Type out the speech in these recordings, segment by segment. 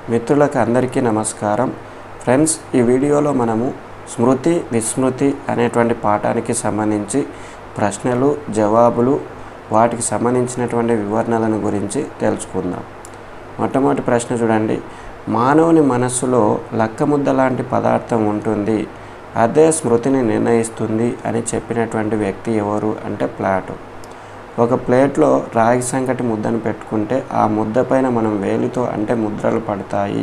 మిత్రులకు అందరికీ నమస్కారం ఫ్రెండ్స్। ఈ వీడియోలో మనము స్మృతి విస్మృతి అనేటువంటి పాఠానికి సంబంధించి ప్రశ్నలు జవాబులు వాటికి సంబంధించినటువంటి వివరణలను గురించి తెలుసుకుందాం। మొట్టమొదటి ప్రశ్న చూడండి, మానవుని మనస్సులో లక్కముద్ద లాంటి పదార్థం ఉంటుంది, అదే స్మృతిని నిర్ణయిస్తుంది అని చెప్పినటువంటి వ్యక్తి ఎవరు అంటే ప్లాటో। ఒక ప్లేట్లో రాగి సంకటి ముద్దను పెట్టుకుంటే ఆ ముద్ద పైన మనం వేలితో అంటే ముద్రలు పడతాయి,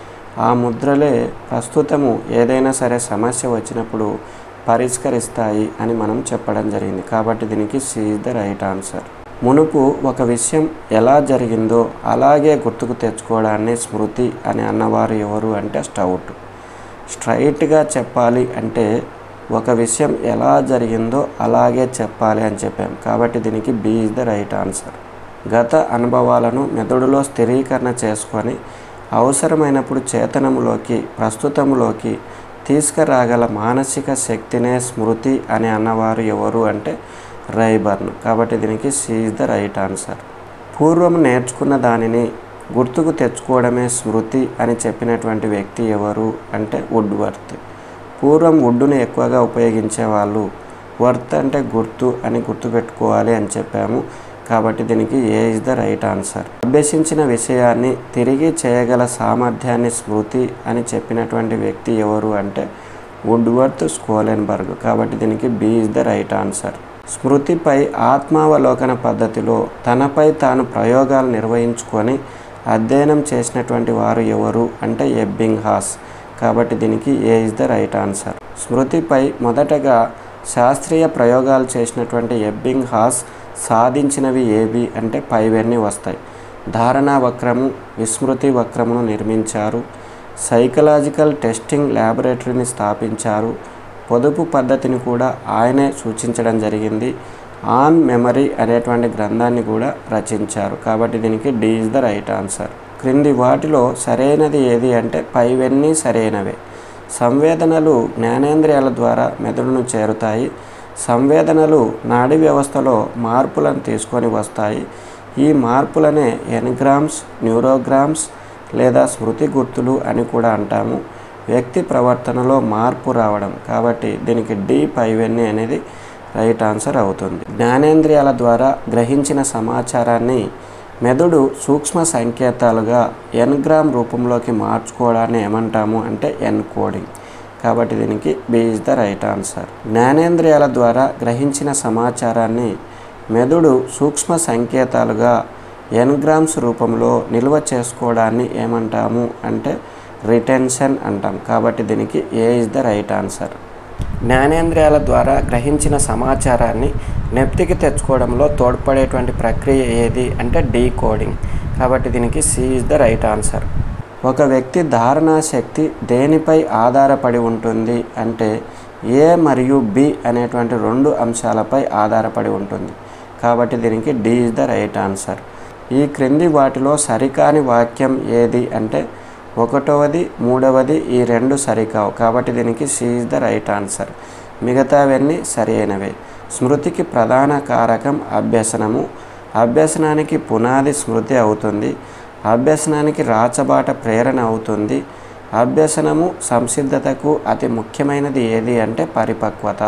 ఆ ముద్రలే ప్రస్తుతము ఏదైనా సరే సమస్య వచ్చినప్పుడు పరిష్కరిస్తాయి అని మనం చెప్పడం జరిగింది। కాబట్టి దీనికి C is the right answer. మునుపు ఒక విషయం ఎలా జరిగిందో అలాగే గుర్తుకు తెచ్చుకోవడాన్ని స్మృతి అని అన్నవారు ఎవరు అంటే స్టౌట్। స్ట్రైట్గా చెప్పాలి అంటే ఒక విషయం ఎలా జరిగిందో అలాగే చెప్పాలి అని చెప్పాం, కాబట్టి దీనికి B is the right answer. గత అనుభవాలను మెదడులో స్థిరీకరణ చేసుకొని అవసరమైనప్పుడు చేతనములోకి ప్రస్తుతములోకి తీసుకురాగల మానసిక శక్తినే స్మృతి అని అన్నవారు ఎవరు అంటే రైబర్న్, కాబట్టి దీనికి C is the right answer. పూర్వం నేర్చుకున్న దానిని గుర్తుకు తెచ్చుకోవడమే స్మృతి అని చెప్పినటువంటి వ్యక్తి ఎవరు అంటే వుడ్వర్త్। పూర్వం వుడ్డును ఎక్కువగా ఉపయోగించేవాళ్ళు, వర్త్ అంటే గుర్తు అని గుర్తుపెట్టుకోవాలి అని చెప్పాము, కాబట్టి దీనికి A is the right answer. అభ్యసించిన విషయాన్ని తిరిగి చేయగల సామర్థ్యాన్ని స్మృతి అని చెప్పినటువంటి వ్యక్తి ఎవరు అంటే వుడ్వర్త్ స్కోలెన్బర్గ్, కాబట్టి దీనికి B is the right answer. స్మృతిపై ఆత్మావలోకన పద్ధతిలో తనపై తాను ప్రయోగాలు నిర్వహించుకొని అధ్యయనం చేసినటువంటి వారు ఎవరు అంటే ఎబ్బింగ్హాస్, కాబట్టి దీనికి A is the right answer. స్మృతిపై మొదటగా శాస్త్రీయ ప్రయోగాలు చేసినటువంటి ఎబ్బింగ్హాస్ సాధించినవి ఏవి అంటే పైవన్నీ వస్తాయి। ధారణా వక్రము విస్మృతి వక్రమును నిర్మించారు, సైకలాజికల్ టెస్టింగ్ ల్యాబొరేటరీని స్థాపించారు, పొదుపు పద్ధతిని కూడా ఆయనే సూచించడం జరిగింది, ఆన్ మెమరీ అనేటువంటి గ్రంథాన్ని కూడా రచించారు, కాబట్టి దీనికి D is the right answer. క్రింది వాటిలో సరైనది ఏది అంటే పైవన్నీ సరైనవే। సంవేదనలు జ్ఞానేంద్రియాల ద్వారా మెదడును చేరుతాయి, సంవేదనలు నాడీ వ్యవస్థలో మార్పులను తీసుకొని వస్తాయి, ఈ మార్పులనే ఎన్గ్రామ్స్ న్యూరోగ్రామ్స్ లేదా స్మృతి గుర్తులు అని కూడా అంటాము। వ్యక్తి ప్రవర్తనలో మార్పు రావడం, కాబట్టి దీనికి డి పైవన్నీ అనేది రైట్ ఆన్సర్ అవుతుంది। జ్ఞానేంద్రియాల ద్వారా గ్రహించిన సమాచారాన్ని మెదడు సూక్ష్మ సంకేతాలుగా ఎన్గ్రామ్ రూపంలోకి మార్చుకోవడాన్ని ఏమంటాము అంటే ఎన్కోడింగ్, కాబట్టి దీనికి B is the right answer. జ్ఞానేంద్రియాల ద్వారా గ్రహించిన సమాచారాన్ని మెదడు సూక్ష్మ సంకేతాలుగా ఎన్గ్రామ్స్ రూపంలో నిల్వ చేసుకోవడాన్ని ఏమంటాము అంటే రిటెన్షన్ అంటాం, కాబట్టి దీనికి A is the right answer. జ్ఞానేంద్రియాల ద్వారా గ్రహించిన సమాచారాన్ని జ్ఞప్తికి తెచ్చుకోవడంలో తోడ్పడేటువంటి ప్రక్రియ ఏది అంటే డీకోడింగ్, కాబట్టి దీనికి C is the right answer. ఒక వ్యక్తి ధారణా శక్తి దేనిపై ఆధారపడి ఉంటుంది అంటే ఏ మరియు బి అనేటువంటి రెండు అంశాలపై ఆధారపడి ఉంటుంది, కాబట్టి దీనికి D is the right answer. ఈ క్రింది వాటిలో సరికాని వాక్యం ఏది అంటే ఒకటవది మూడవది ఈ రెండు సరికావు, కాబట్టి దీనికి C is the right answer, మిగతావన్నీ సరి అయినవే। స్మృతికి ప్రధాన కారకం అభ్యసనము, అభ్యసనానికి పునాది స్మృతి అవుతుంది, అభ్యసనానికి రాచబాట ప్రేరణ అవుతుంది, అభ్యసనము సంసిద్ధతకు అతి ముఖ్యమైనది ఏది అంటే పరిపక్వత।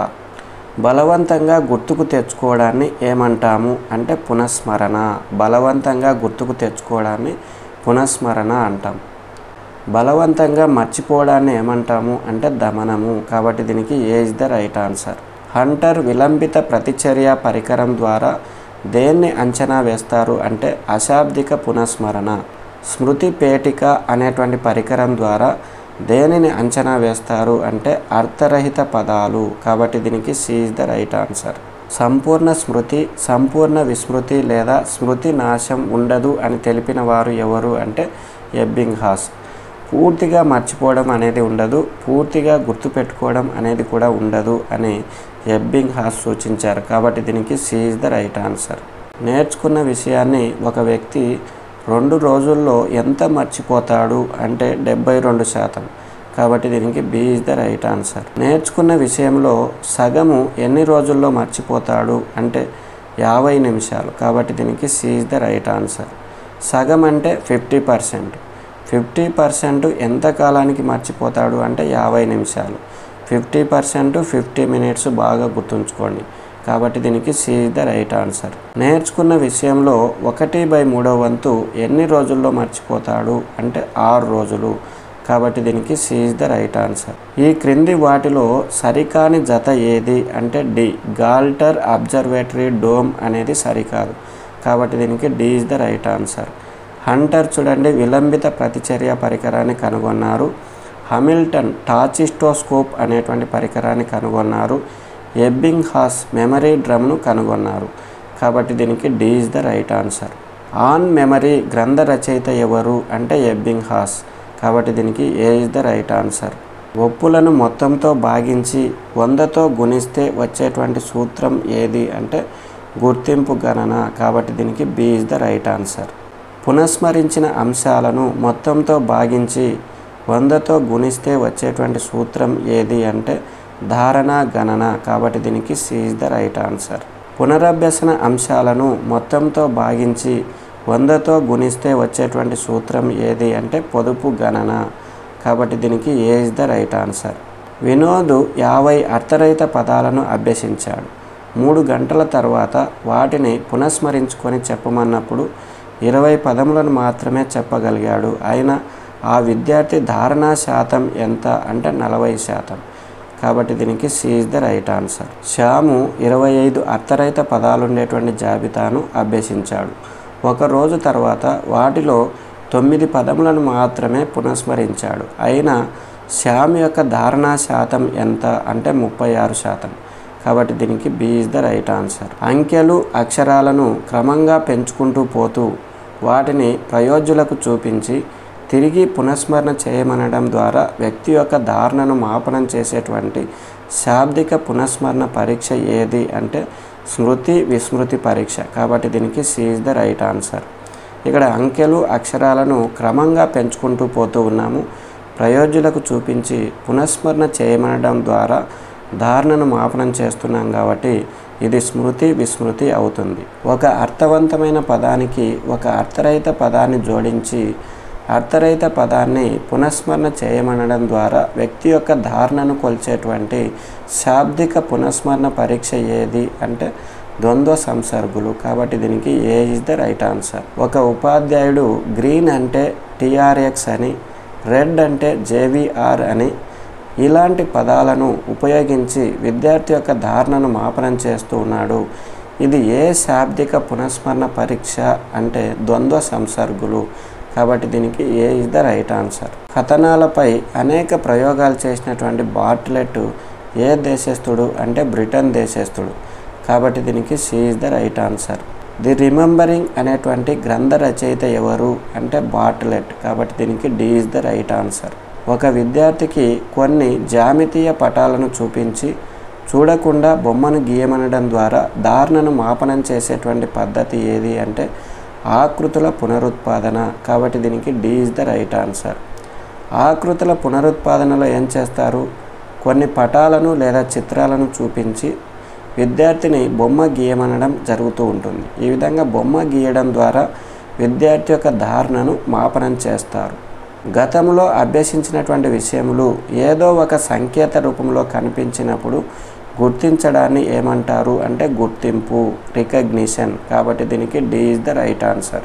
బలవంతంగా గుర్తుకు తెచ్చుకోవడాన్ని ఏమంటాము అంటే పునఃస్మరణ, బలవంతంగా గుర్తుకు తెచ్చుకోవడాన్ని పునఃస్మరణ అంటాం। బలవంతంగా మర్చిపోవడాన్ని ఏమంటాము అంటే దమనము, కాబట్టి దీనికి A is the right answer. Hunter విలంబిత ప్రతిచర్య పరికరం ద్వారా దేన్ని అంచనా వేస్తారు అంటే అశాబ్దిక పునఃస్మరణ। స్మృతి పేటిక అనేటువంటి పరికరం ద్వారా దేనిని అంచనా వేస్తారు అంటే అర్థరహిత పదాలు, కాబట్టి దీనికి C is the right answer. సంపూర్ణ స్మృతి సంపూర్ణ విస్మృతి లేదా స్మృతి నాశం ఉండదు అని తెలిపిన వారు ఎవరు అంటే ఎబ్బింగ్హాస్। పూర్తిగా మర్చిపోవడం అనేది ఉండదు, పూర్తిగా గుర్తుపెట్టుకోవడం అనేది కూడా ఉండదు అని ఎబ్బింగ్హాస్ సూచించారు, కాబట్టి దీనికి C is the right answer. నేర్చుకున్న విషయాన్ని ఒక వ్యక్తి 2 రోజుల్లో ఎంత మర్చిపోతాడు అంటే 72%, కాబట్టి దీనికి B is the right answer. నేర్చుకున్న విషయంలో సగము ఎన్ని రోజుల్లో మర్చిపోతాడు అంటే 50 నిమిషాలు, కాబట్టి దీనికి C is the right answer. సగం అంటే 50%, 50% ఎంత కాలానికి మర్చిపోతాడు అంటే 50 నిమిషాలు. 50% 50 మినిట్స్ బాగా గుర్తుంచుకోండి. కాబట్టి దీనికి C is the right answer. నేర్చుకున్న విషయంలో 1/3 వంతు ఎన్ని రోజుల్లో మర్చిపోతాడు అంటే 6 రోజులు. కాబట్టి దీనికి C is the right answer. ఈ క్రింది వాటిలో సరికాని జత ఏది అంటే డి, గాల్టర్ అబ్జర్వేటరీ డోమ్ అనేది సరికాదు. కాబట్టి దీనికి D is the right answer. Hunter చూడండి విలంబిత ప్రతిచర్య పరికరాన్ని కనుగొన్నారు. హామిల్టన్ టాచిస్టోస్కోప్ అనేటువంటి పరికరాన్ని కనుగొన్నారు. ఎబ్బింగ్హాస్ మెమరీ డ్రమ్ను కనుగొన్నారు. కాబట్టి దీనికి D is the right answer. On memory గ్రంథ రచయిత ఎవరు అంటే ఎబ్బింగ్హాస్. కాబట్టి దీనికి A is the right answer. ఒప్పులను మొత్తంతో భాగించి 100తో గుణిస్తే వచ్చేటువంటి సూత్రం ఏది అంటే గుర్తింపు గణన. కాబట్టి దీనికి B is the right answer. పునఃస్మరించిన అంశాలను మొత్తంతో భాగించి 100తో గుణిస్తే వచ్చేటువంటి సూత్రం ఏది అంటే ధారణ గణన. కాబట్టి దీనికి C is the right answer. పునరభ్యసన అంశాలను మొత్తంతో భాగించి 100తో గుణిస్తే వచ్చేటువంటి సూత్రం ఏది అంటే పొదుపు గణన. కాబట్టి దీనికి A is the right answer. Vinod 50 అర్థరహిత పదాలను అభ్యసించాడు. 3 గంటల తర్వాత వాటిని పునఃస్మరించుకొని చెప్పమన్నప్పుడు 20 పదములను మాత్రమే చెప్పగలిగాడు. అయినా ఆ విద్యార్థి ధారణా శాతం ఎంత అంటే 40%. కాబట్టి దీనికి C is the right answer. Shyamu 25 అర్థరహిత పదాలు ఉండేటువంటి జాబితాను అభ్యసించాడు. 1 రోజు తర్వాత వాటిలో 9 పదములను మాత్రమే పునఃస్మరించాడు. అయినా శ్యామ్ యొక్క ధారణా శాతం ఎంత అంటే 36%. కాబట్టి దీనికి B is the right answer. అంకెలు అక్షరాలను క్రమంగా పెంచుకుంటూ పోతూ వాటిని ప్రయోజ్యులకు చూపించి తిరిగి పునఃస్మరణ చేయమనడం ద్వారా వ్యక్తి యొక్క ధారణను మాపనం చేసేటువంటి శాబ్దిక పునఃస్మరణ పరీక్ష ఏది అంటే స్మృతి విస్మృతి పరీక్ష. కాబట్టి దీనికి C is the right answer. ఇక్కడ అంకెలు అక్షరాలను క్రమంగా పెంచుకుంటూ పోతూ ఉన్నాము. ప్రయోజ్యులకు చూపించి పునఃస్మరణ చేయమనడం ద్వారా ధారణను మాపనం చేస్తున్నాం కాబట్టి ఇది స్మృతి విస్మృతి అవుతుంది. ఒక అర్థవంతమైన పదానికి ఒక అర్థరహిత పదాన్ని జోడించి అర్థరహిత పదాన్ని పునఃస్మరణ చేయమనడం ద్వారా వ్యక్తి యొక్క ధారణను కొలిచేటువంటి శాబ్దిక పునఃస్మరణ పరీక్ష ఏది అంటే ద్వంద్వ సంసర్గులు. కాబట్టి దీనికి A is the right answer. ఒక ఉపాధ్యాయుడు గ్రీన్ అంటే టిఆర్ఎక్స్ అని, రెడ్ అంటే జేవిఆర్ అని ఇలాంటి పదాలను ఉపయోగించి విద్యార్థి యొక్క ధారణను మాపనం చేస్తూ ఉన్నాడు. ఇది ఏ శాబ్దిక పునఃస్మరణ పరీక్ష అంటే ద్వంద్వ సంసర్గులు. కాబట్టి దీనికి A is the right answer. కథనాలపై అనేక ప్రయోగాలు చేసినటువంటి బార్ట్లెట్ ఏ దేశస్థుడు అంటే బ్రిటన్ దేశస్థుడు. కాబట్టి దీనికి C is the right answer. The remembering అనేటువంటి గ్రంథ రచయిత ఎవరు అంటే బార్ట్లెట్. కాబట్టి దీనికి D is the right answer. ఒక విద్యార్థికి కొన్ని జ్యామితీయ పటాలను చూపించి చూడకుండా బొమ్మను గీయమనడం ద్వారా ధారణను మాపనం చేసేటువంటి పద్ధతి ఏది అంటే ఆకృతుల పునరుత్పాదన. కాబట్టి దీనికి D is the right answer. ఆకృతుల పునరుత్పాదనలో ఏం చేస్తారు, కొన్ని పటాలను లేదా చిత్రాలను చూపించి విద్యార్థిని బొమ్మ గీయమనడం జరుగుతూ ఉంటుంది. ఈ విధంగా బొమ్మ గీయడం ద్వారా విద్యార్థి యొక్క ధారణను మాపనం చేస్తారు. గతంలో అభ్యసించినటువంటి విషయములు ఏదో ఒక సంకేత రూపంలో కనిపించినప్పుడు గుర్తించడాన్ని ఏమంటారు అంటే గుర్తింపు, రికగ్నిషన్. కాబట్టి దీనికి D is the right answer.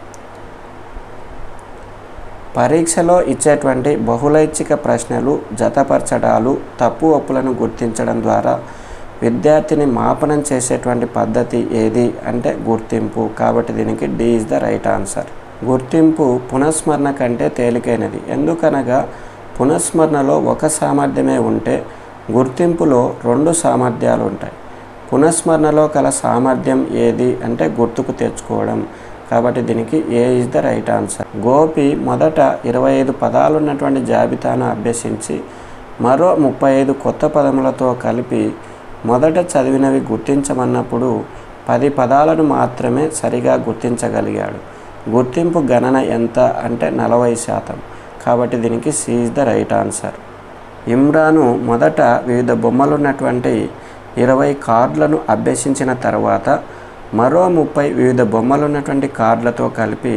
పరీక్షలో ఇచ్చేటువంటి బహుళైచ్ఛిక ప్రశ్నలు, జతపరచడాలు, తప్పు ఒప్పులను గుర్తించడం ద్వారా విద్యార్థిని మాపనం చేసేటువంటి పద్ధతి ఏది అంటే గుర్తింపు. కాబట్టి దీనికి D is the right answer. గుర్తింపు పునఃస్మరణ కంటే తేలికైనది. ఎందుకనగా పునఃస్మరణలో ఒక సామర్థ్యమే ఉంటే గుర్తింపులో 2 సామర్థ్యాలు ఉంటాయి. పునఃస్మరణలో కల సామర్థ్యం ఏది అంటే గుర్తుకు తెచ్చుకోవడం. కాబట్టి దీనికి A is the right answer. Gopi మొదట 25 పదాలు ఉన్నటువంటి జాబితాను అభ్యసించి మరో 35 కొత్త పదములతో కలిపి మొదట చదివినవి గుర్తించమన్నప్పుడు 10 పదాలను మాత్రమే సరిగా గుర్తించగలిగాడు. గుర్తింపు గణన ఎంత అంటే 40%. కాబట్టి దీనికి C is the right answer. Imran మొదట వివిధ బొమ్మలున్నటువంటి 20 కార్డులను అభ్యసించిన తర్వాత మరో 30 వివిధ బొమ్మలున్నటువంటి కార్డులతో కలిపి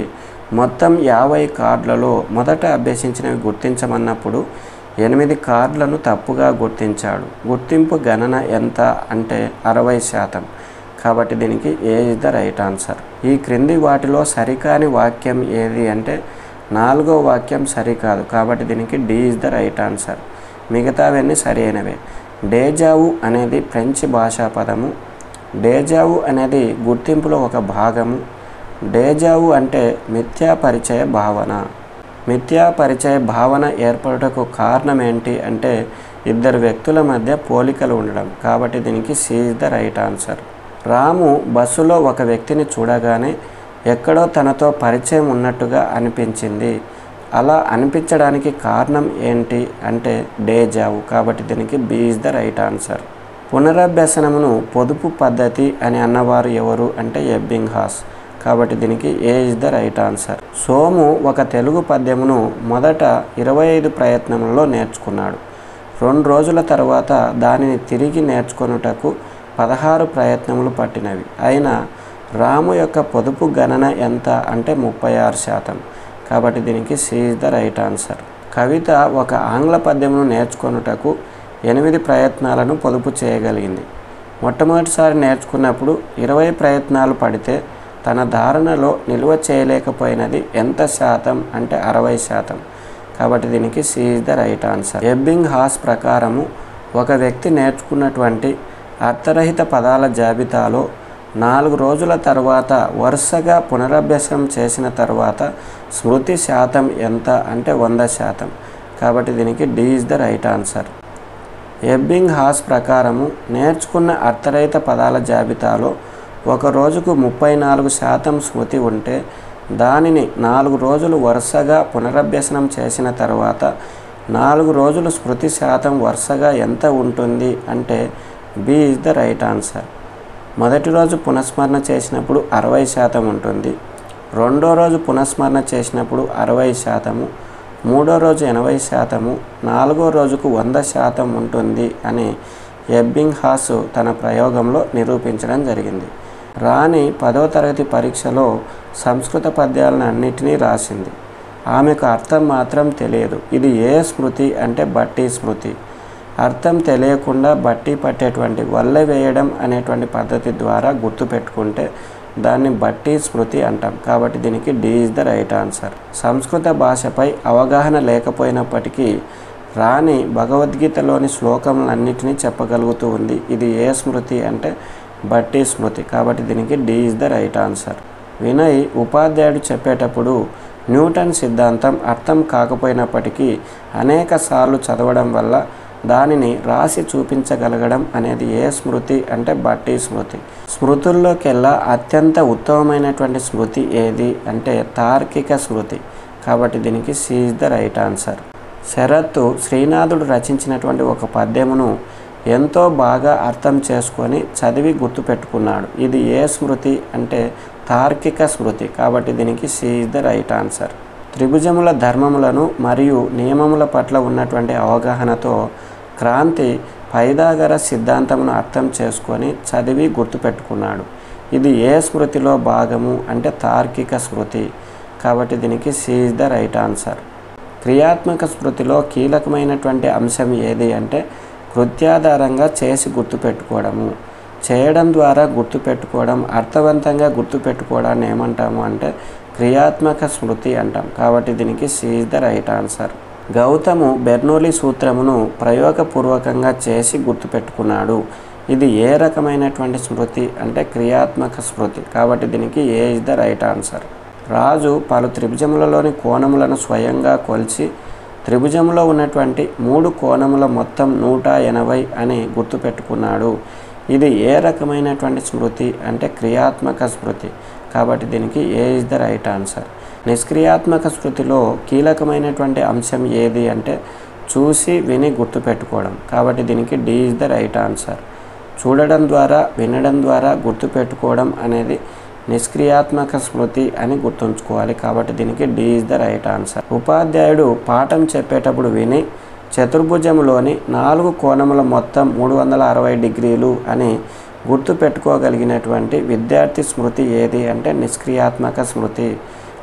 మొత్తం 50 కార్డులలో మొదట అభ్యసించినవి గుర్తించమన్నప్పుడు 8 కార్డులను తప్పుగా గుర్తించాడు. గుర్తింపు గణన ఎంత అంటే 60%. కాబట్టి దీనికి A is the right answer. ఈ క్రింది వాటిలో సరికాని వాక్యం ఏది అంటే 4వ వాక్యం సరికాదు. కాబట్టి దీనికి D is the right answer. మిగతావన్నీ సరైనవే. డేజావు అనేది ఫ్రెంచ్ భాషా పదము. డేజావు అనేది గుర్తింపులో ఒక భాగము. డేజావు అంటే మిథ్యా పరిచయ భావన. మిథ్యా పరిచయ భావన ఏర్పడుటకు కారణం ఏంటి అంటే ఇద్దరు వ్యక్తుల మధ్య పోలికలు ఉండడం. కాబట్టి దీనికి C is the right answer. Ramu బస్సులో ఒక వ్యక్తిని చూడగానే ఎక్కడో తనతో పరిచయం ఉన్నట్టుగా అనిపించింది. అలా అనిపించడానికి కారణం ఏంటి అంటే డేజావు. కాబట్టి దీనికి B is the right answer. పునరభ్యసనమును పొదుపు పద్ధతి అని అన్నవారు ఎవరు అంటే ఎబ్బింగ్హాస్. కాబట్టి దీనికి A is the right answer. Somu ఒక తెలుగు పద్యమును మొదట 25 ప్రయత్నములలో నేర్చుకున్నాడు. 2 రోజుల తర్వాత దానిని తిరిగి నేర్చుకొనుటకు 16 ప్రయత్నములు పట్టినవి. అయినా రాము యొక్క పొదుపు గణన ఎంత అంటే 36%. కాబట్టి దీనికి C is the right answer. Kavitha ఒక ఆంగ్ల పద్యమును నేర్చుకొనుటకు 8 ప్రయత్నాలను పొదుపు చేయగలిగింది. మొట్టమొదటిసారి నేర్చుకున్నప్పుడు 20 ప్రయత్నాలు పడితే తన ధారణలో నిల్వ చేయలేకపోయినది ఎంత శాతం అంటే 60%. కాబట్టి దీనికి C is the right answer. Ebbinghaus ప్రకారము ఒక వ్యక్తి నేర్చుకున్నటువంటి అర్థరహిత పదాల జాబితాలో 4 రోజుల తర్వాత వరుసగా పునరభ్యాసం చేసిన తర్వాత స్మృతి శాతం ఎంత అంటే 100%. కాబట్టి దీనికి D is the right answer. Ebbinghaus ప్రకారము నేర్చుకున్న అర్థరహిత పదాల జాబితాలో ఒక రోజుకు 34% స్మృతి ఉంటే దానిని 4 రోజులు వరుసగా పునరభ్యసనం చేసిన తర్వాత 4 రోజులు స్మృతి శాతం వరుసగా ఎంత ఉంటుంది అంటే B is the right answer. మొదటి రోజు పునఃస్మరణ చేసినప్పుడు 60% ఉంటుంది. రెండో రోజు పునఃస్మరణ చేసినప్పుడు 60%, మూడో రోజు 80%, నాలుగో రోజుకు 100% ఉంటుంది అని ఎబ్బింగ్హాస్ తన ప్రయోగంలో నిరూపించడం జరిగింది. రాణి 10వ తరగతి పరీక్షలో సంస్కృత పద్యాలను అన్నిటినీ రాసింది. ఆమెకు అర్థం మాత్రం తెలియదు. ఇది ఏ స్మృతి అంటే బట్టి స్మృతి. అర్థం తెలియకుండా బట్టి పట్టేటువంటి వల్లె వేయడం అనేటువంటి పద్ధతి ద్వారా గుర్తుపెట్టుకుంటే దాన్ని బట్టి స్మృతి అంటాం. కాబట్టి దీనికి D is the right answer. Sanskrit భాషపై అవగాహన లేకపోయినప్పటికీ రాణి భగవద్గీతలోని శ్లోకములన్నిటినీ చెప్పగలుగుతూ ఉంది. ఇది ఏ స్మృతి అంటే బట్టి స్మృతి. కాబట్టి దీనికి D is the right answer. Vinay ఉపాధ్యాయుడు చెప్పేటప్పుడు న్యూటన్ సిద్ధాంతం అర్థం కాకపోయినప్పటికీ అనేక సార్లు చదవడం వల్ల దానిని రాసి చూపించగలగడం అనేది ఏ స్మృతి అంటే బట్టి స్మృతి. స్మృతుల్లోకెల్లా అత్యంత ఉత్తమమైనటువంటి స్మృతి ఏది అంటే తార్కిక స్మృతి. కాబట్టి దీనికి C is the right answer. Sharath శ్రీనాథుడు రచించినటువంటి ఒక పద్యమును ఎంతో బాగా అర్థం చేసుకొని చదివి గుర్తుపెట్టుకున్నాడు. ఇది ఏ స్మృతి అంటే తార్కిక స్మృతి. కాబట్టి దీనికి C is the right answer. త్రిభుజముల ధర్మములను మరియు నియమముల పట్ల ఉన్నటువంటి అవగాహనతో క్రాంతి పైథాగర సిద్ధాంతమును అర్థం చేసుకొని చదివి గుర్తుపెట్టుకున్నాడు. ఇది ఏ స్మృతిలో భాగము అంటే తార్కిక స్మృతి. కాబట్టి దీనికి C is the right answer. క్రియాత్మక స్మృతిలో కీలకమైనటువంటి అంశం ఏది అంటే కృత్యాధారంగా చేసి గుర్తుపెట్టుకోవడము. చేయడం ద్వారా గుర్తుపెట్టుకోవడం, అర్థవంతంగా గుర్తుపెట్టుకోవడాన్ని ఏమంటాము అంటే క్రియాత్మక స్మృతి అంటాం. కాబట్టి దీనికి C is the right answer. Gautam Bernoulli సూత్రమును ప్రయోగపూర్వకంగా చేసి గుర్తుపెట్టుకున్నాడు. ఇది ఏ రకమైనటువంటి స్మృతి అంటే క్రియాత్మక స్మృతి. కాబట్టి దీనికి A is the right answer. Raju పలు త్రిభుజములలోని కోణములను స్వయంగా కొలిచి త్రిభుజంలో ఉన్నటువంటి 3 కోణముల మొత్తం 180 అని గుర్తుపెట్టుకున్నాడు. ఇది ఏ రకమైనటువంటి స్మృతి అంటే క్రియాత్మక స్మృతి. కాబట్టి దీనికి A is the right answer. నిష్క్రియాత్మక స్మృతిలో కీలకమైనటువంటి అంశం ఏది అంటే చూసి విని గుర్తుపెట్టుకోవడం. కాబట్టి దీనికి D is the right answer. చూడడం ద్వారా వినడం ద్వారా గుర్తుపెట్టుకోవడం అనేది నిష్క్రియాత్మక స్మృతి అని గుర్తుంచుకోవాలి. కాబట్టి దీనికి D is the right answer. ఉపాధ్యాయుడు పాఠం చెప్పేటప్పుడు విని చతుర్భుజంలోని 4 కోణముల మొత్తం 360 డిగ్రీలు అని గుర్తుపెట్టుకోగలిగినటువంటి విద్యార్థి స్మృతి ఏది అంటే నిష్క్రియాత్మక స్మృతి.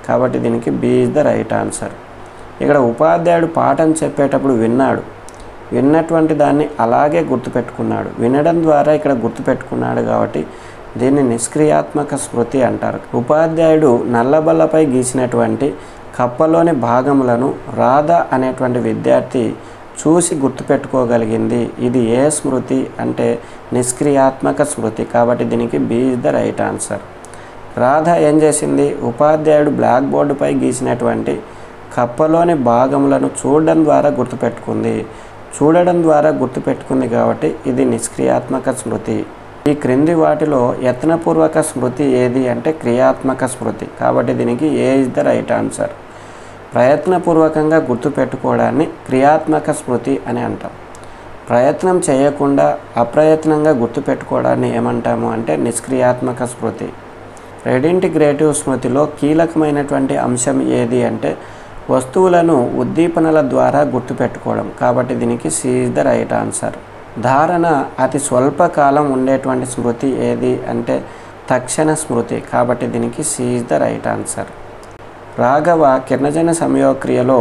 కాబట్టి దీనికి B is the right answer. ఇక్కడ ఉపాధ్యాయుడు పాఠం చెప్పేటప్పుడు విన్నటువంటి దాన్ని అలాగే గుర్తుపెట్టుకున్నాడు. వినడం ద్వారా ఇక్కడ గుర్తుపెట్టుకున్నాడు కాబట్టి దీన్ని నిష్క్రియాత్మక స్మృతి అంటారు. ఉపాధ్యాయుడు నల్లబల్లపై గీసినటువంటి కప్పలోని భాగములను రాధ అనేటువంటి విద్యార్థి చూసి గుర్తుపెట్టుకోగలిగింది. ఇది ఏ స్మృతి అంటే నిష్క్రియాత్మక స్మృతి. కాబట్టి దీనికి B is the right answer. Radha ఏం చేసింది? ఉపాధ్యాయుడు బ్లాక్ బోర్డుపై గీసినటువంటి కప్పలోని భాగములను చూడడం ద్వారా గుర్తుపెట్టుకుంది. చూడడం ద్వారా గుర్తుపెట్టుకుంది కాబట్టి ఇది నిష్క్రియాత్మక స్మృతి. ఈ క్రింది వాటిలో యత్నపూర్వక స్మృతి ఏది అంటే క్రియాత్మక స్మృతి. కాబట్టి దీనికి A is the right answer. ప్రయత్నపూర్వకంగా గుర్తుపెట్టుకోవడాన్ని క్రియాత్మక స్మృతి అని అంటాం. ప్రయత్నం చేయకుండా అప్రయత్నంగా గుర్తుపెట్టుకోవడాన్ని ఏమంటాము అంటే నిష్క్రియాత్మక స్మృతి. రెడింటిగ్రేటివ్ స్మృతిలో కీలకమైనటువంటి అంశం ఏది అంటే వస్తువులను ఉద్దీపనల ద్వారా గుర్తుపెట్టుకోవడం. కాబట్టి దీనికి C is the right answer. ధారణ అతి స్వల్పకాలం ఉండేటువంటి స్మృతి ఏది అంటే తక్షణ స్మృతి. కాబట్టి దీనికి C is the right answer. Raghava కిరణజన సంయోగక్రియలో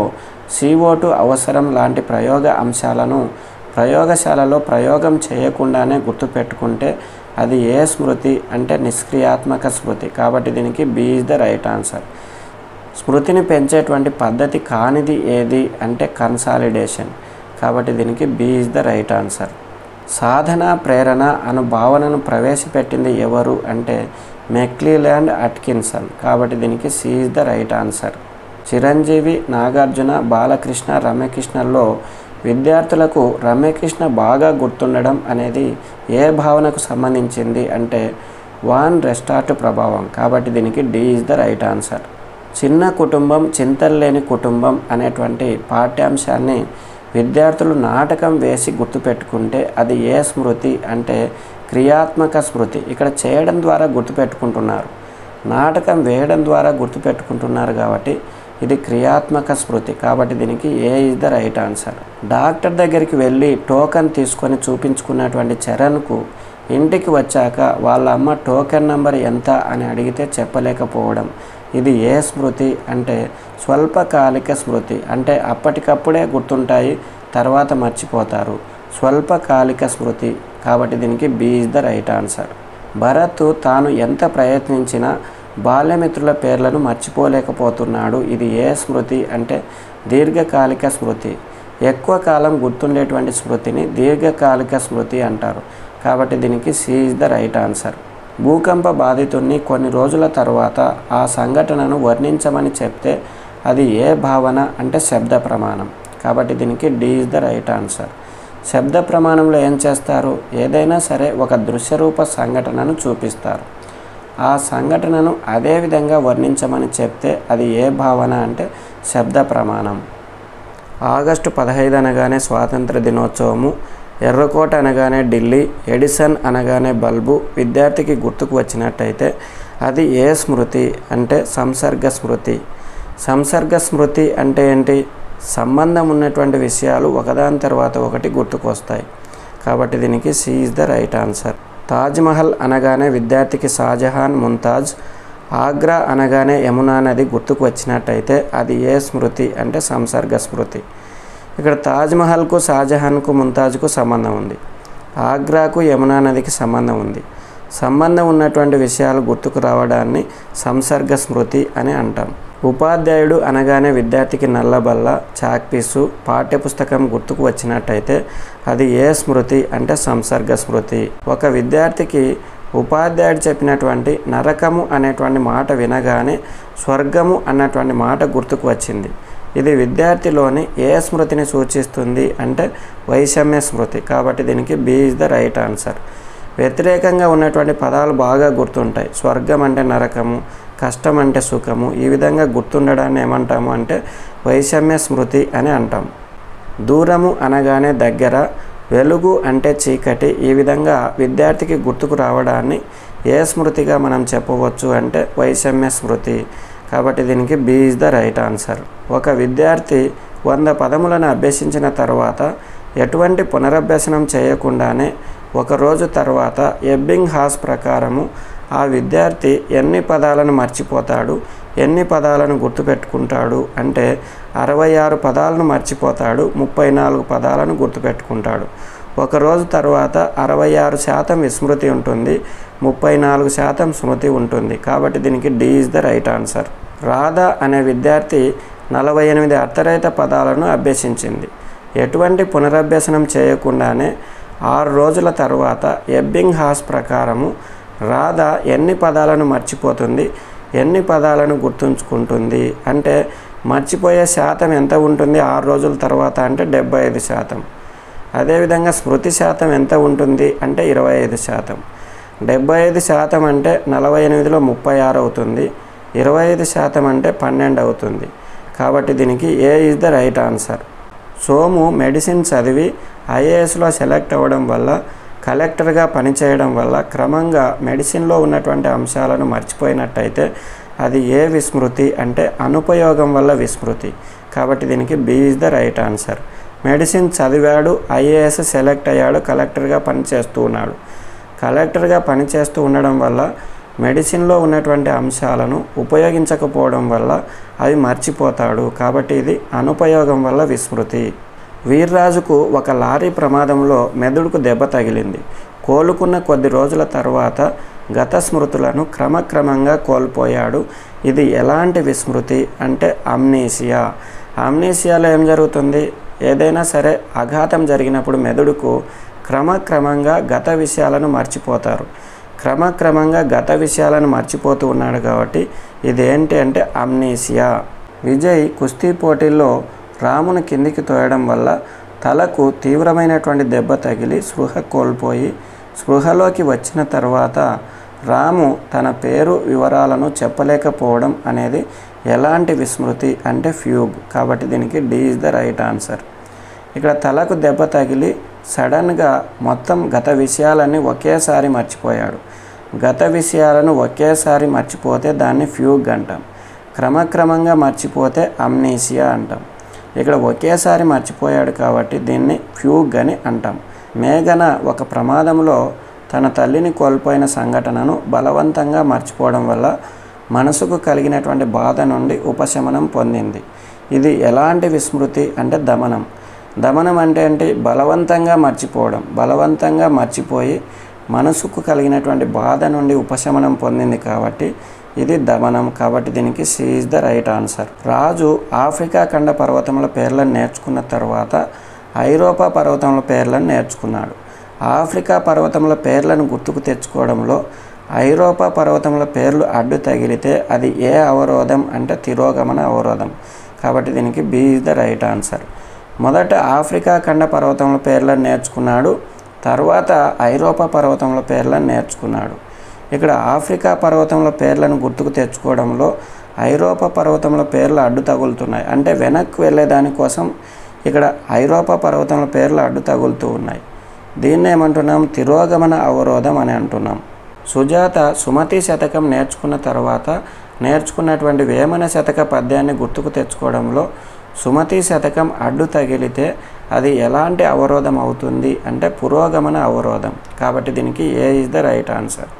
CO2 అవసరం లాంటి ప్రయోగ అంశాలను ప్రయోగశాలలో ప్రయోగం చేయకుండానే గుర్తుపెట్టుకుంటే అది ఏ స్మృతి అంటే నిష్క్రియాత్మక స్మృతి. కాబట్టి దీనికి B is the right answer. స్మృతిని పెంచేటువంటి పద్ధతి కానిది ఏది అంటే కన్సాలిడేషన్. కాబట్టి దీనికి B is the right answer. సాధన ప్రేరణ అను భావనను ప్రవేశపెట్టింది ఎవరు అంటే మెక్లీలాండ్ అట్కిన్సన్. కాబట్టి దీనికి C is the right answer. Chiranjeevi, Nagarjuna, Balakrishna, రమ్యకృష్ణల్లో విద్యార్థులకు రమ్యకృష్ణ బాగా గుర్తుండడం అనేది ఏ భావనకు సంబంధించింది అంటే వాన్ రెస్టార్ట్ ప్రభావం. కాబట్టి దీనికి D is the right answer. చిన్న కుటుంబం చింతలు లేని కుటుంబం అనేటువంటి పాఠ్యాంశాన్ని విద్యార్థులు నాటకం వేసి గుర్తుపెట్టుకుంటే అది ఏ స్మృతి అంటే క్రియాత్మక స్మృతి. ఇక్కడ చేయడం ద్వారా గుర్తుపెట్టుకుంటున్నారు, నాటకం వేయడం ద్వారా గుర్తుపెట్టుకుంటున్నారు కాబట్టి ఇది క్రియాత్మక స్మృతి. కాబట్టి దీనికి A is the right answer. Doctor దగ్గరికి వెళ్ళి టోకెన్ తీసుకొని చూపించుకున్నటువంటి చరణ్కు ఇంటికి వచ్చాక వాళ్ళ అమ్మ టోకెన్ నెంబర్ ఎంత అని అడిగితే చెప్పలేకపోవడం. ఇది ఏ స్మృతి అంటే స్వల్పకాలిక స్మృతి. అంటే అప్పటికప్పుడే గుర్తుంటాయి, తర్వాత మర్చిపోతారు. స్వల్పకాలిక స్మృతి. కాబట్టి దీనికి B is the right answer. Bharat తాను ఎంత ప్రయత్నించినా బాల్యమిత్రుల పేర్లను మర్చిపోలేకపోతున్నాడు. ఇది ఏ స్మృతి అంటే దీర్ఘకాలిక స్మృతి. ఎక్కువ కాలం గుర్తుండేటువంటి స్మృతిని దీర్ఘకాలిక స్మృతి అంటారు. కాబట్టి దీనికి C is the right answer. భూకంప బాధితుడిని కొన్ని రోజుల తర్వాత ఆ సంఘటనను వర్ణించమని చెప్తే అది ఏ భావన అంటే శబ్ద ప్రమాణం. కాబట్టి దీనికి D is the right answer. శబ్ద ప్రమాణంలో ఏం చేస్తారు? ఏదైనా సరే ఒక దృశ్యరూప సంఘటనను చూపిస్తారు. ఆ సంఘటనను అదే విధంగా వర్ణించమని చెప్తే అది ఏ భావన అంటే శబ్ద ప్రమాణం. ఆగస్టు 15 అనగానే స్వాతంత్ర దినోత్సవము, ఎర్రకోట అనగానే ఢిల్లీ, ఎడిసన్ అనగానే బల్బు విద్యార్థికి గుర్తుకు వచ్చినట్టయితే అది ఏ స్మృతి అంటే సంసర్గ స్మృతి. సంసర్గ స్మృతి అంటే ఏంటి? సంబంధం ఉన్నటువంటి విషయాలు ఒకదాని తర్వాత ఒకటి గుర్తుకొస్తాయి. కాబట్టి దీనికి C is the right answer. Taj Mahal అనగానే విద్యార్థికి షాజహాన్, ముంతాజ్, ఆగ్రా అనగానే యమునా నది గుర్తుకు వచ్చినట్టయితే అది ఏ స్మృతి అంటే సంసర్గ స్మృతి. ఇక్కడ తాజ్మహల్కు, షాజహాన్కు, ముంతాజ్కు సంబంధం ఉంది. ఆగ్రాకు, యమునా నదికి సంబంధం ఉంది. సంబంధం ఉన్నటువంటి విషయాలు గుర్తుకు రావడాన్ని సంసర్గ స్మృతి అని అంటాం. ఉపాధ్యాయుడు అనగానే విద్యార్థికి నల్లబల్ల, చాక్పీసు, పాఠ్యపుస్తకం గుర్తుకు వచ్చినట్టయితే అది ఏ స్మృతి అంటే సంసర్గ స్మృతి. ఒక విద్యార్థికి ఉపాధ్యాయుడు చెప్పినటువంటి నరకము అనేటువంటి మాట వినగానే స్వర్గము అన్నటువంటి మాట గుర్తుకు వచ్చింది. ఇది విద్యార్థిలోని ఏ స్మృతిని సూచిస్తుంది అంటే వైషమ్య స్మృతి. కాబట్టి దీనికి B is the right answer. వ్యతిరేకంగా ఉన్నటువంటి పదాలు బాగా గుర్తుంటాయి. స్వర్గం అంటే నరకము, కష్టం అంటే సుఖము. ఈ విధంగా గుర్తుండడాన్ని ఏమంటాము అంటే వైషమ్య స్మృతి అని అంటాం. దూరము అనగానే దగ్గర, వెలుగు అంటే చీకటి. ఈ విధంగా విద్యార్థికి గుర్తుకు రావడాన్ని ఏ స్మృతిగా మనం చెప్పవచ్చు అంటే వైషమ్య స్మృతి. కాబట్టి దీనికి B is the right answer. ఒక విద్యార్థి 100 పదములను అభ్యసించిన తర్వాత ఎటువంటి పునరభ్యసనం చేయకుండానే ఒకరోజు తర్వాత ఎబ్బింగ్ హాస్ ప్రకారము ఆ విద్యార్థి ఎన్ని పదాలను మర్చిపోతాడు, ఎన్ని పదాలను గుర్తుపెట్టుకుంటాడు అంటే 66 పదాలను మర్చిపోతాడు, 34 పదాలను గుర్తుపెట్టుకుంటాడు. ఒక రోజు తర్వాత 66% విస్మృతి ఉంటుంది, 34% స్మృతి ఉంటుంది. కాబట్టి దీనికి D is the right answer. Radha అనే విద్యార్థి 48 అర్థరహిత పదాలను అభ్యసించింది. ఎటువంటి పునరభ్యసనం చేయకుండానే 6 రోజుల తర్వాత ఎబ్బింగ్హాస్ ప్రకారము రాధా ఎన్ని పదాలను మర్చిపోతుంది, ఎన్ని పదాలను గుర్తుంచుకుంటుంది అంటే మర్చిపోయే శాతం ఎంత ఉంటుంది 6 రోజుల తర్వాత అంటే 75%. అదేవిధంగా స్మృతి శాతం ఎంత ఉంటుంది అంటే 25%. 75% అంటే 48లో 36 అవుతుంది, 25% అంటే 12 అవుతుంది. కాబట్టి దీనికి A is the right answer. Somu medicine చదివి ఐఏఎస్లో సెలెక్ట్ అవ్వడం వల్ల, కలెక్టర్గా పనిచేయడం వల్ల క్రమంగా మెడిసిన్లో ఉన్నటువంటి అంశాలను మర్చిపోయినట్టయితే అది ఏ విస్మృతి అంటే అనుపయోగం వల్ల విస్మృతి. కాబట్టి దీనికి B is the right answer. Medicine చదివాడు, ఐఏఎస్ సెలెక్ట్ అయ్యాడు, కలెక్టర్గా పనిచేస్తూ ఉన్నాడు. కలెక్టర్గా పనిచేస్తూ ఉండడం వల్ల మెడిసిన్లో ఉన్నటువంటి అంశాలను ఉపయోగించకపోవడం వల్ల అవి మర్చిపోతాడు. కాబట్టి ఇది అనుపయోగం వల్ల విస్మృతి. వీర్రాజుకు ఒక లారీ ప్రమాదంలో మెదడుకు దెబ్బ తగిలింది. కోలుకున్న కొద్ది రోజుల తర్వాత గత స్మృతులను క్రమక్రమంగా కోల్పోయాడు. ఇది ఎలాంటి విస్మృతి అంటే అమ్నీసియా. అమ్నీసియాలో ఏం జరుగుతుంది? ఏదైనా సరే అఘాతం జరిగినప్పుడు మెదడుకు క్రమక్రమంగా గత విషయాలను మర్చిపోతారు. క్రమక్రమంగా గత విషయాలను మర్చిపోతూ ఉన్నాడు కాబట్టి ఇదేంటి అంటే అమ్నీసియా. విజయ్ కుస్తీ పోటీల్లో రామును కిందికి తోయడం వల్ల తలకు తీవ్రమైనటువంటి దెబ్బ తగిలి స్పృహ కోల్పోయి స్పృహలోకి వచ్చిన తర్వాత రాము తన పేరు వివరాలను చెప్పలేకపోవడం అనేది ఎలాంటి విస్మృతి అంటే ఫ్యూగ్. కాబట్టి దీనికి D is the right answer. ఇక్కడ తలకు దెబ్బ తగిలి సడన్గా మొత్తం గత విషయాలన్నీ ఒకేసారి మర్చిపోయాడు. గత విషయాలను ఒకేసారి మర్చిపోతే దాన్ని ఫ్యూగ్ అంటాం. క్రమక్రమంగా మర్చిపోతే అమ్నీసియా అంటాం. ఇక్కడ ఒకేసారి మర్చిపోయాడు కాబట్టి దీన్ని ఫ్యూగ్ అని అంటాం. మేఘన ఒక ప్రమాదంలో తన తల్లిని కోల్పోయిన సంఘటనను బలవంతంగా మర్చిపోవడం వల్ల మనసుకు కలిగినటువంటి బాధ నుండి ఉపశమనం పొందింది. ఇది ఎలాంటి విస్మృతి అంటే దమనం. దమనం అంటే ఏంటి? బలవంతంగా మర్చిపోవడం. బలవంతంగా మర్చిపోయి మనసుకు కలిగినటువంటి బాధ నుండి ఉపశమనం పొందింది కాబట్టి ఇది దమనం. కాబట్టి దీనికి C is the right answer. Raju Africa ఖండ పర్వతముల పేర్లను నేర్చుకున్న తర్వాత ఐరోపా పర్వతముల పేర్లను నేర్చుకున్నాడు. ఆఫ్రికా పర్వతముల పేర్లను గుర్తుకు తెచ్చుకోవడంలో ఐరోపా పర్వతముల పేర్లు అడ్డు తగిలితే అది ఏ అవరోధం అంటే తిరోగమన అవరోధం. కాబట్టి దీనికి B is the right answer. మొదట ఆఫ్రికా ఖండ పర్వతముల పేర్లను నేర్చుకున్నాడు, తర్వాత ఐరోపా పర్వతముల పేర్లను నేర్చుకున్నాడు. ఇక్కడ ఆఫ్రికా పర్వతముల పేర్లను గుర్తుకు తెచ్చుకోవడంలో ఐరోపా పర్వతముల పేర్లు అడ్డు తగులుతున్నాయి. అంటే వెనక్కి వెళ్ళేదానికోసం ఇక్కడ ఐరోపా పర్వతముల పేర్లు అడ్డు తగులుతూ ఉన్నాయి. దీన్ని ఏమంటున్నాం? తిరోగమన అవరోధం అని అంటున్నాం. సుజాత సుమతి శతకం నేర్చుకున్న తర్వాత నేర్చుకున్నటువంటి వేమన శతక పద్యాన్ని గుర్తుకు తెచ్చుకోవడంలో సుమతి శతకం అడ్డు తగిలితే అది ఎలాంటి అవరోధం అవుతుంది అంటే పురోగమన అవరోధం. కాబట్టి దీనికి A is the right answer.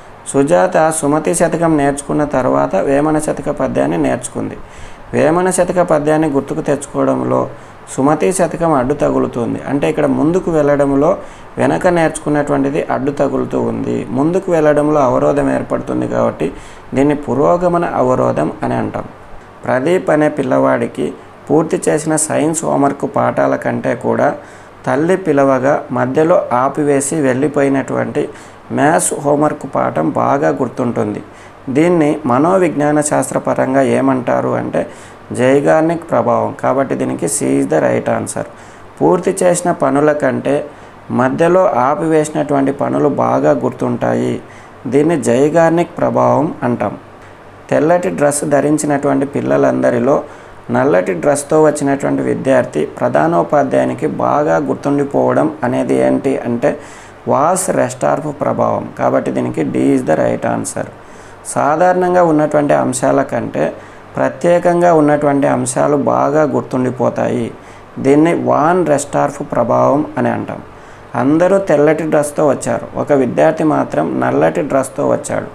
Sujatha Sumathi Shatakam నేర్చుకున్న తర్వాత వేమన శతక పద్యాన్ని నేర్చుకుంది. వేమన శతక పద్యాన్ని గుర్తుకు తెచ్చుకోవడంలో సుమతి శతకం అడ్డు తగులుతుంది. అంటే ఇక్కడ ముందుకు వెళ్ళడంలో వెనక నేర్చుకున్నటువంటిది అడ్డు తగులుతూ ఉంది. ముందుకు వెళ్ళడంలో అవరోధం ఏర్పడుతుంది కాబట్టి దీన్ని పురోగమన అవరోధం అని అంటాం. ప్రదీప్ అనే పిల్లవాడికి పూర్తి చేసిన సైన్స్ హోంవర్క్ పాఠాల కంటే కూడా తల్లి పిలవగా మధ్యలో ఆపివేసి వెళ్ళిపోయినటువంటి మ్యాథ్స్ హోంవర్క్ పాఠం బాగా గుర్తుంటుంది. దీన్ని మనోవిజ్ఞాన శాస్త్రపరంగా ఏమంటారు అంటే జైగార్నిక్ ప్రభావం. కాబట్టి దీనికి C is the right answer. పూర్తి చేసిన పనుల కంటే మధ్యలో ఆపివేసినటువంటి పనులు బాగా గుర్తుంటాయి. దీన్ని జైగార్నిక్ ప్రభావం అంటాం. తెల్లటి డ్రెస్ ధరించినటువంటి పిల్లలందరిలో నల్లటి డ్రెస్తో వచ్చినటువంటి విద్యార్థి ప్రధానోపాధ్యాయునికి బాగా గుర్తుండిపోవడం అనేది ఏంటి అంటే వాస్ రెస్టార్ఫ్ ప్రభావం. కాబట్టి దీనికి D is the right answer. సాధారణంగా ఉన్నటువంటి అంశాల కంటే ప్రత్యేకంగా ఉన్నటువంటి అంశాలు బాగా గుర్తుండిపోతాయి. దీన్ని వాన్ రెస్టార్ఫ్ ప్రభావం అని అంటాం. అందరూ తెల్లటి డ్రెస్తో వచ్చారు, ఒక విద్యార్థి మాత్రం నల్లటి డ్రెస్తో వచ్చాడు.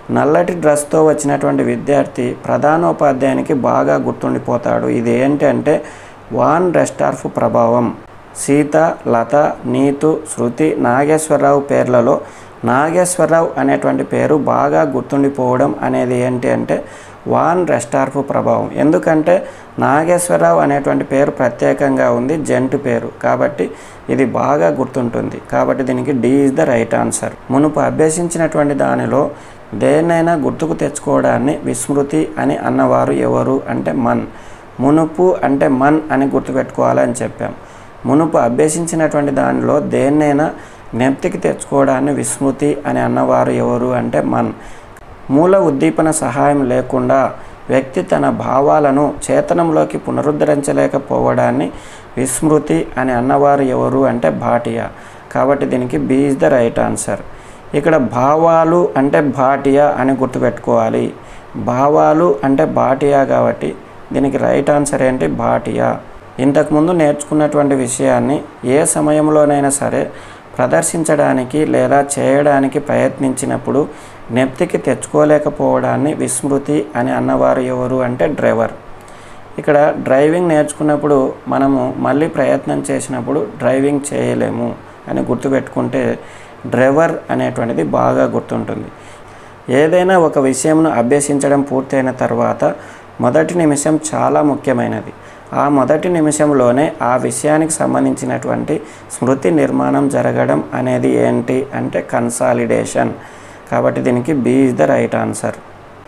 నల్లటి డ్రెస్తో వచ్చినటువంటి విద్యార్థి ప్రధానోపాధ్యాయునికి బాగా గుర్తుండిపోతాడు. ఇది ఏంటంటే వాన్ రెస్టార్ఫ్ ప్రభావం. సీత, లత, నీతు, శృతి, నాగేశ్వరరావు పేర్లలో నాగేశ్వరరావు అనేటువంటి పేరు బాగా గుర్తుండిపోవడం అనేది ఏంటి అంటే వాన్ రెస్టార్ఫ్ ప్రభావం. ఎందుకంటే నాగేశ్వరరావు అనేటువంటి పేరు ప్రత్యేకంగా ఉంది, జంటు పేరు, కాబట్టి ఇది బాగా గుర్తుంటుంది. కాబట్టి దీనికి D is the right answer. మునుపు అభ్యసించినటువంటి దానిలో దేన్నైనా గుర్తుకు తెచ్చుకోవడాన్ని విస్మృతి అని అన్నవారు ఎవరు అంటే మన్. మునుపు అంటే మన్ అని గుర్తుపెట్టుకోవాలని చెప్పాం. మునుపు అభ్యసించినటువంటి దానిలో దేన్నైనా జ్ఞప్తికి తెచ్చుకోవడాన్ని విస్మృతి అని అన్నవారు ఎవరు అంటే మన్. మూల ఉద్దీపన సహాయం లేకుండా వ్యక్తి తన భావాలను చేతనంలోకి పునరుద్ధరించలేకపోవడాన్ని విస్మృతి అని అన్నవారు ఎవరు అంటే భాటియా. కాబట్టి దీనికి B is the right answer. ఇక్కడ భావాలు అంటే భాటియా అని గుర్తుపెట్టుకోవాలి. భావాలు అంటే భాటియా కాబట్టి దీనికి రైట్ ఆన్సర్ ఏంటి భాటియా. ఇంతకుముందు నేర్చుకున్నటువంటి విషయాన్ని ఏ సమయంలోనైనా సరే ప్రదర్శించడానికి లేదా చేయడానికి ప్రయత్నించినప్పుడు జ్ఞప్తికి తెచ్చుకోలేకపోవడాన్ని విస్మృతి అని అన్నవారు ఎవరు అంటే డ్రైవర్. ఇక్కడ డ్రైవింగ్ నేర్చుకున్నప్పుడు మనము మళ్ళీ ప్రయత్నం చేసినప్పుడు డ్రైవింగ్ చేయలేము అని గుర్తుపెట్టుకుంటే డ్రైవర్ అనేటువంటిది బాగా గుర్తుంటుంది. ఏదైనా ఒక విషయంను అభ్యసించడం పూర్తయిన తర్వాత మొదటి నిమిషం చాలా ముఖ్యమైనది. ఆ మొదటి నిమిషంలోనే ఆ విషయానికి సంబంధించినటువంటి స్మృతి నిర్మాణం జరగడం అనేది ఏంటి అంటే కన్సాలిడేషన్. కాబట్టి దీనికి B is the right answer.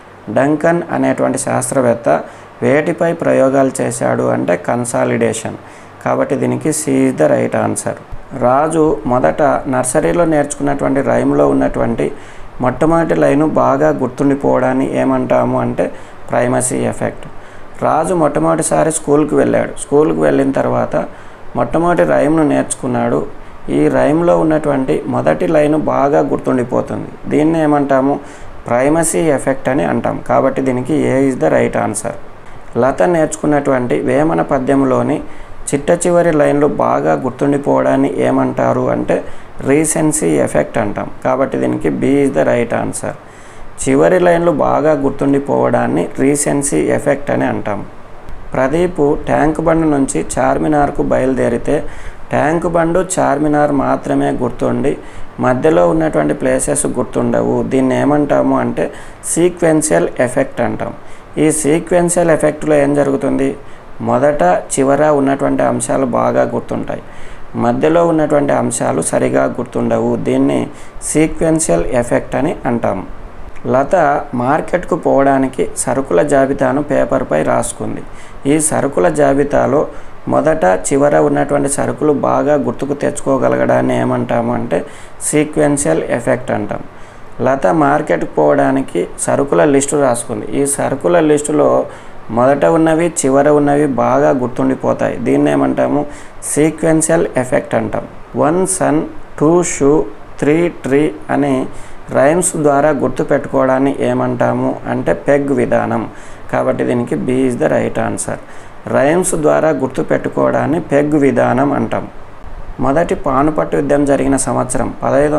Duncan అనేటువంటి శాస్త్రవేత్త వేటిపై ప్రయోగాలు చేశాడు అంటే కన్సాలిడేషన్. కాబట్టి దీనికి C is the right answer. Raju మొదట నర్సరీలో నేర్చుకున్నటువంటి రైమ్లో ఉన్నటువంటి మొట్టమొదటి లైను బాగా గుర్తుండిపోవడాన్ని ఏమంటాము అంటే ప్రైమసీ ఎఫెక్ట్. రాజు మొట్టమొదటిసారి స్కూల్కి వెళ్ళాడు. స్కూల్కి వెళ్ళిన తర్వాత మొట్టమొదటి రైమ్ను నేర్చుకున్నాడు. ఈ రైమ్లో ఉన్నటువంటి మొదటి లైను బాగా గుర్తుండిపోతుంది. దీన్ని ఏమంటాము ప్రైమసీ ఎఫెక్ట్ అని అంటాం. కాబట్టి దీనికి A is the right answer. Latha నేర్చుకున్నటువంటి వేమన పద్యంలోని చిట్ట చివరి లైన్లు బాగా గుర్తుండిపోవడాన్ని ఏమంటారు అంటే రీసెన్సీ ఎఫెక్ట్ అంటాం. కాబట్టి దీనికి B is the right answer. చివరి లైన్లు బాగా గుర్తుండిపోవడాన్ని రీసెన్సీ ఎఫెక్ట్ అని అంటాం. ప్రదీప్ ట్యాంక్ బండ్ నుంచి చార్మినార్కు బయలుదేరితే ట్యాంక్ బండు చార్మినార్ మాత్రమే గుర్తుండి మధ్యలో ఉన్నటువంటి ప్లేసెస్ గుర్తుండవు. దీన్ని ఏమంటాము అంటే సీక్వెన్షియల్ ఎఫెక్ట్ అంటాం. ఈ సీక్వెన్షియల్ ఎఫెక్ట్లో ఏం జరుగుతుంది, మొదట చివర ఉన్నటువంటి అంశాలు బాగా గుర్తుంటాయి, మధ్యలో ఉన్నటువంటి అంశాలు సరిగా గుర్తుండవు. దీన్ని సీక్వెన్షియల్ ఎఫెక్ట్ అని అంటాం. లత మార్కెట్కు పోవడానికి సరుకుల జాబితాను పేపర్పై రాసుకుంది. ఈ సరుకుల జాబితాలో మొదట చివర ఉన్నటువంటి సరుకులు బాగా గుర్తుకు తెచ్చుకోగలగడాన్ని ఏమంటాము అంటే సీక్వెన్షియల్ ఎఫెక్ట్ అంటాం. లత మార్కెట్కు పోవడానికి సరుకుల లిస్టు రాసుకుంది. ఈ సరుకుల లిస్టులో మొదట ఉన్నవి చివర ఉన్నవి బాగా గుర్తుండిపోతాయి. దీన్ని ఏమంటాము సీక్వెన్షియల్ ఎఫెక్ట్ అంటాం. 1 సన్ 2 షూ 3 ట్రీ అని రైమ్స్ ద్వారా గుర్తుపెట్టుకోవడాన్ని ఏమంటాము అంటే పెగ్ విధానం. కాబట్టి దీనికి B is the right answer. Rhymes ద్వారా గుర్తుపెట్టుకోవడాన్ని పెగ్ విధానం అంటాం. మొదటి పానుపట్టు యుద్ధం జరిగిన సంవత్సరం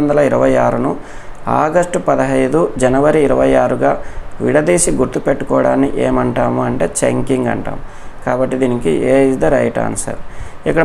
1526ను ఆగస్టు 15 జనవరి 26గా విడదీసి గుర్తుపెట్టుకోవడాన్ని ఏమంటాము అంటే చంకింగ్ అంటాం. కాబట్టి దీనికి A is the right answer. ఇక్కడ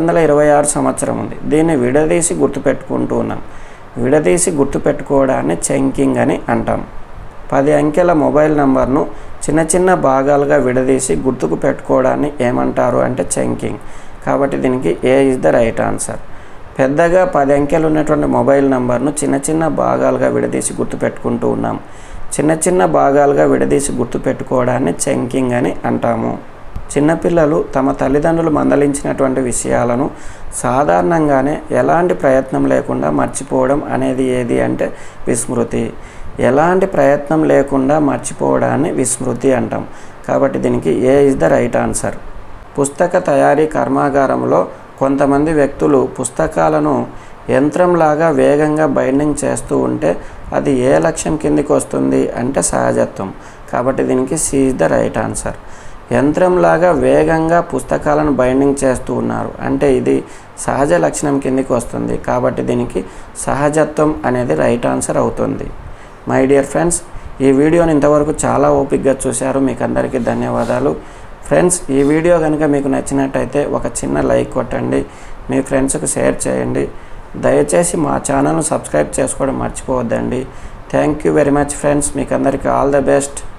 1526 సంవత్సరం ఉంది, దీన్ని విడదీసి గుర్తుపెట్టుకుంటూ ఉన్నాం. విడదీసి గుర్తుపెట్టుకోవడాన్ని చంకింగ్ అని అంటాం. 10 అంకెల మొబైల్ నంబర్ను చిన్న చిన్న భాగాలుగా విడదీసి గుర్తుకు పెట్టుకోవడాన్ని ఏమంటారు అంటే చంకింగ్. కాబట్టి దీనికి A is the right answer. పెద్దగా 10 అంకెలు ఉన్నటువంటి మొబైల్ నంబర్ను చిన్న చిన్న భాగాలుగా విడదీసి గుర్తుపెట్టుకుంటూ ఉన్నాం. చిన్న చిన్న భాగాలుగా విడదీసి గుర్తుపెట్టుకోవడాన్ని చంకింగ్ అని అంటాము. చిన్నపిల్లలు తమ తల్లిదండ్రులు మందలించినటువంటి విషయాలను సాధారణంగానే ఎలాంటి ప్రయత్నం లేకుండా మర్చిపోవడం అనేది ఏది అంటే విస్మృతి. ఎలాంటి ప్రయత్నం లేకుండా మర్చిపోవడాన్ని విస్మృతి అంటాం. కాబట్టి దీనికి A is the right answer. పుస్తక తయారీ కర్మాగారంలో కొంతమంది వ్యక్తులు పుస్తకాలను యంత్రంలాగా వేగంగా బైండింగ్ చేస్తూ ఉంటే అది ఏ లక్ష్యం కిందికి వస్తుంది అంటే సహజత్వం. కాబట్టి దీనికి C is the right answer. యంత్రంలాగా వేగంగా పుస్తకాలను బైండింగ్ చేస్తూ ఉన్నారు అంటే ఇది సహజ లక్షణం కిందికి వస్తుంది. కాబట్టి దీనికి సహజత్వం అనేది రైట్ ఆన్సర్ అవుతుంది. మై డియర్ ఫ్రెండ్స్, ఈ వీడియోని ఇంతవరకు చాలా ఓపికగా చూశారు, మీకు అందరికీ ధన్యవాదాలు ఫ్రెండ్స్. ఈ వీడియో కనుక మీకు నచ్చినట్టయితే ఒక చిన్న లైక్ కొట్టండి, మీ ఫ్రెండ్స్కి షేర్ చేయండి. దయచేసి మా ఛానల్ను సబ్స్క్రైబ్ చేసుకోవడం మర్చిపోవద్దండి. Thank you very much friends. మీకు అందరికీ ఆల్ ద బెస్ట్.